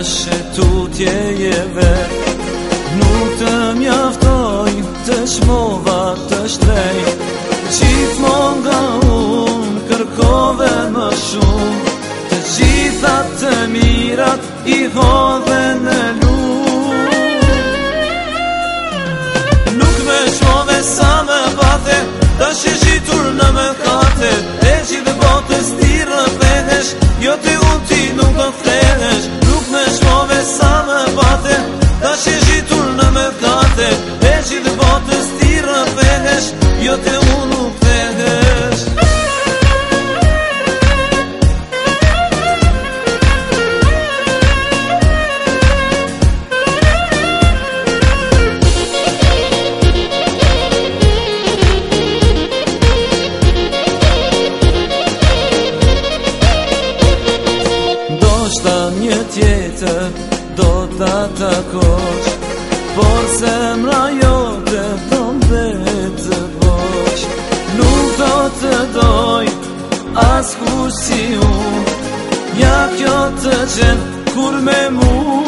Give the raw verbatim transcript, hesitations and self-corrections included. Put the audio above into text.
tutjeve. Nuk të mjaftoj të shmova të shtrej, gjithmon nga unë kërkove më shumë, të gjithat të mirat i hodhe në lumë. Nuk me shmove sa me pate, ta shi zhitur në me kate, e gjithë botës ti rëthehesh, jo ti unë ti nuk do thehesh. Nuk me shmove sa me pate, ta shi zhitur në me kate, e gjithë botës ti rëthehesh, jo ti unë nuk thehesh. Një tjetër do t'a takosh, por zemra jote do mbetë bosh. Nuk do të doj as kush si unë, ja kjo të qenë kur me mu.